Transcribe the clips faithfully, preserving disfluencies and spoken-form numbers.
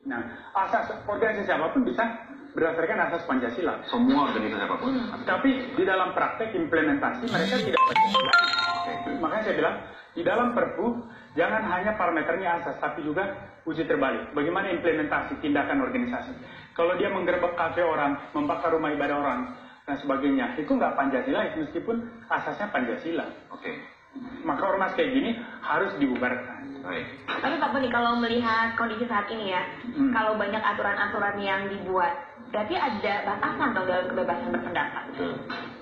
Nah, asas organisasi apapun bisa berdasarkan asas Pancasila. Semua organisasi apapun. Hmm. Tapi di dalam praktek implementasi mereka tidak Pancasila. Okay. Makanya saya bilang, di dalam Perpu jangan hanya parameternya asas, tapi juga uji terbalik. Bagaimana implementasi tindakan organisasi. Kalau dia menggerebek kafe orang, membakar rumah ibadah orang, dan sebagainya, itu nggak Pancasila, meskipun asasnya Pancasila. Oke. Okay. Maka ormas kayak gini harus dibubarkan. Baik. Tapi Pak Boni, kalau melihat kondisi saat ini ya, hmm. kalau banyak aturan-aturan yang dibuat, berarti ada batasan dong dalam kebebasan berpendapat. Hmm.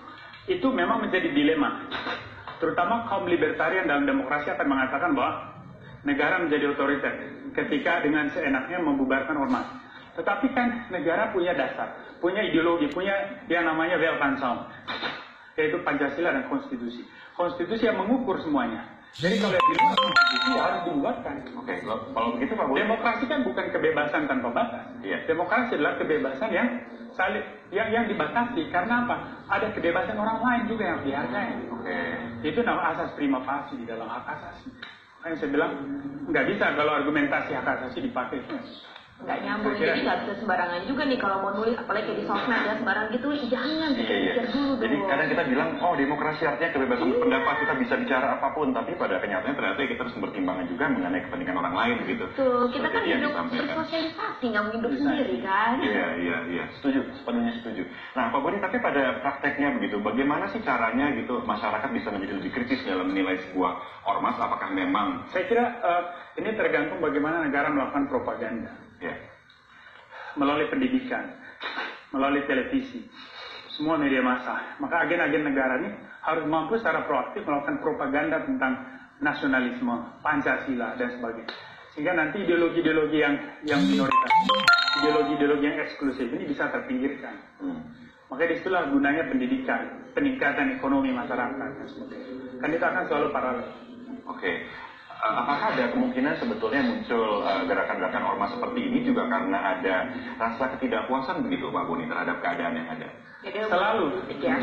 Itu memang menjadi dilema. Terutama kaum libertarian dalam demokrasi akan mengatakan bahwa negara menjadi otoriter ketika dengan seenaknya membubarkan ormas. Tetapi kan negara punya dasar, punya ideologi, punya yang namanya Weltanschauung, yaitu Pancasila dan konstitusi. Konstitusi yang mengukur semuanya. Jadi kalau yang di luar konstitusi harus dibubarkan. Oke, kalau begitu Pak Boni. Demokrasi kan bukan kebebasan tanpa batas. Iya. Demokrasi adalah kebebasan yang saling yang yang dibatasi. Karena apa? Ada kebebasan orang lain juga yang dihargai. Oke. Itu nama asas prima facie di dalam hak asasi. Makanya saya bilang nggak bisa kalau argumentasi hak asasi dipakai. Nggak nyambung, jadi nggak bisa sembarangan juga nih kalau mau nulis, apalagi kayak di sosmed ya sembarang gitu, jangan pikir iya, iya. dulu dong. Jadi kadang kita bilang, oh demokrasi artinya kebebasan iya. berpendapat, kita bisa bicara apapun, tapi pada kenyataannya ternyata kita harus mempertimbangkan juga mengenai kepentingan orang lain gitu. Tuh, kita kan hidup bersosialisasi, nggak mau hidup sendiri kan? Iya, iya, iya, setuju, sepenuhnya setuju. Nah Pak Boni, tapi pada prakteknya begitu, bagaimana sih caranya gitu masyarakat bisa menjadi lebih kritis dalam menilai sebuah ormas, apakah memang... Saya kira uh, ini tergantung bagaimana negara melakukan propaganda. Ya. Melalui pendidikan, melalui televisi, semua media massa. Maka agen-agen negara ini harus mampu secara proaktif melakukan propaganda tentang nasionalisme, Pancasila, dan sebagainya. Sehingga nanti ideologi-ideologi yang yang minoritas, ideologi-ideologi yang eksklusif ini bisa terpinggirkan. Hmm. Maka disitulah gunanya pendidikan, peningkatan ekonomi masyarakat, dan sebagainya. Kan itu akan selalu paralel. Oke. Okay. Apakah ada kemungkinan sebetulnya muncul gerakan-gerakan uh, ormas seperti ini juga karena ada rasa ketidakpuasan begitu Pak Boni terhadap keadaan yang ada? Selalu. Ya.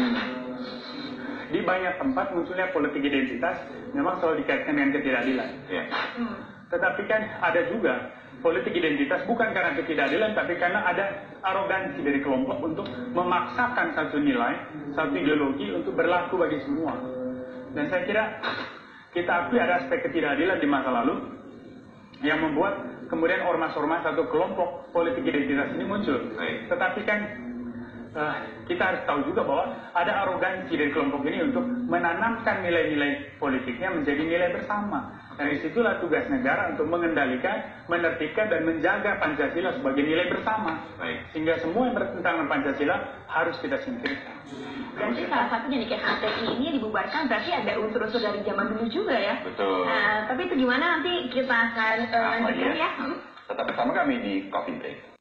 Di banyak tempat munculnya politik identitas memang selalu dikaitkan dengan ketidakadilan. Ya. Hmm. Tetapi kan ada juga politik identitas bukan karena ketidakadilan, tapi karena ada arogansi dari kelompok untuk memaksakan satu nilai, satu ideologi untuk berlaku bagi semua. Dan saya kira kita akui ada aspek ketidakadilan di masa lalu yang membuat kemudian ormas-ormas atau kelompok politik identitas ini muncul. Baik. Tetapi kan uh, kita harus tahu juga bahwa ada arogansi dari kelompok ini untuk menanamkan nilai-nilai politiknya menjadi nilai bersama. Dan disitulah tugas negara untuk mengendalikan, menertibkan, dan menjaga Pancasila sebagai nilai bersama. Baik. Sehingga semua yang bertentangan Pancasila harus kita singkirkan. Berarti salah satunya nih kayak H T I ini dibubarkan berarti ada unsur-unsur dari zaman dulu juga ya. Betul. Nah, tapi itu gimana nanti kita akan uh, lanjutkan ya. Tetap bersama kami di Coffee Break.